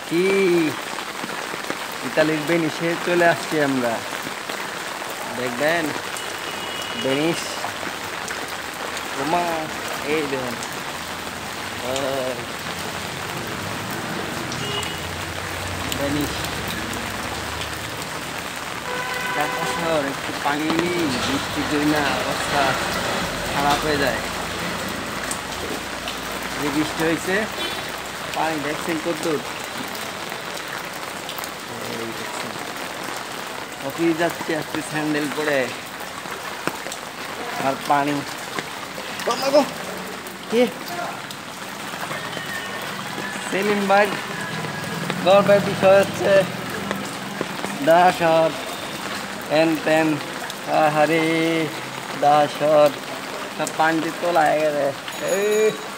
কি ইতালির ভেনিসে চলে আসছি আমরা। দেখবেন ভেনিস, ওমা এই দেখেন ভেনিস ঢাকা শহর। একটু পানি নেই, বৃষ্টি জন্য না অবস্থা খারাপ হয়ে যায়। যে বৃষ্টি হয়েছে পানি দেখছেন কতদূর, অফিস যাচ্ছে আজকে স্যান্ডেল পরে আর পানি। সেলিম ভাই গল্পের বিষয় হচ্ছে দাসর এন তেন, আহারে দাসর সব পানিতে তোলা হয়ে গেছে।